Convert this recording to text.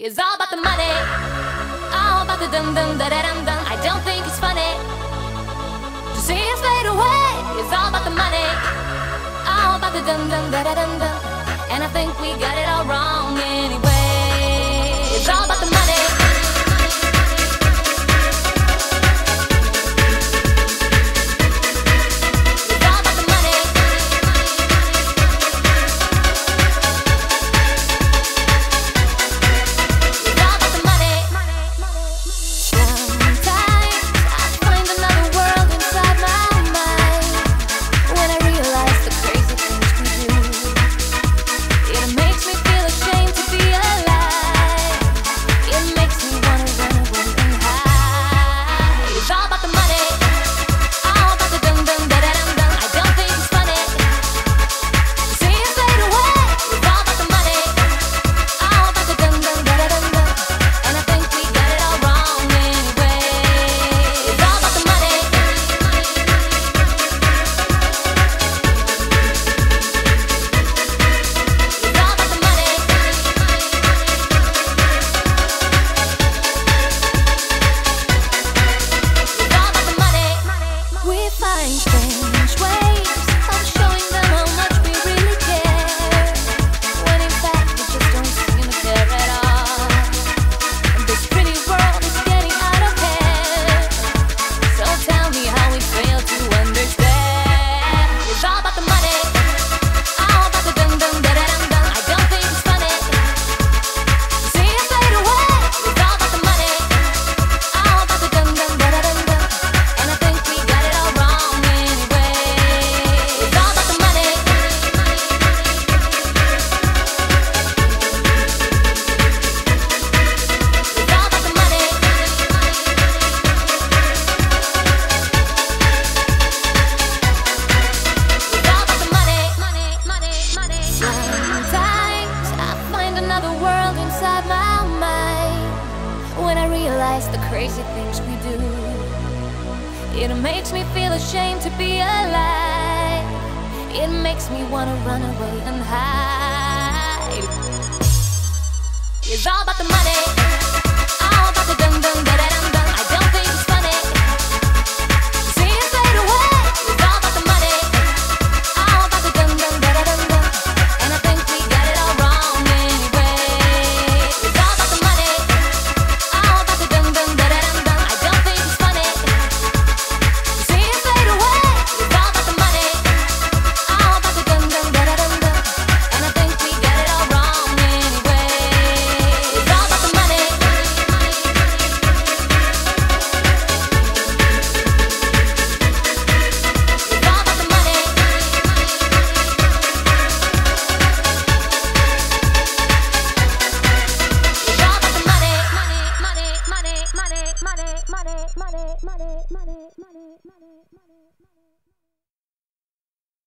It's all about the money, all about the dum dum da da dum dum. I don't think it's funny to see it fade away. It's all about the money, all about the dum dum da da dum dum. And I think we got it all wrong anyway. It's all about the money. The crazy things we do, it makes me feel ashamed to be alive. It makes me wanna run away and hide. It's all about the money, all about the dum dum da da dum dum. I don't think it's funny to see it fade away. It's all about the money, all about the dum dum da da dum dum. And I think we got it all wrong anyway. It's all about the money, all about the dum dum da da dum dum. I don't think it's funny to see it fade away. It's all about the money, all about the dum dum da da dum dum. And I think we got it all wrong anyway. It's all about the money. It's all about the money. It's all about the money. Money, money, money, money, money, money, money, money, money, money, money, money, money.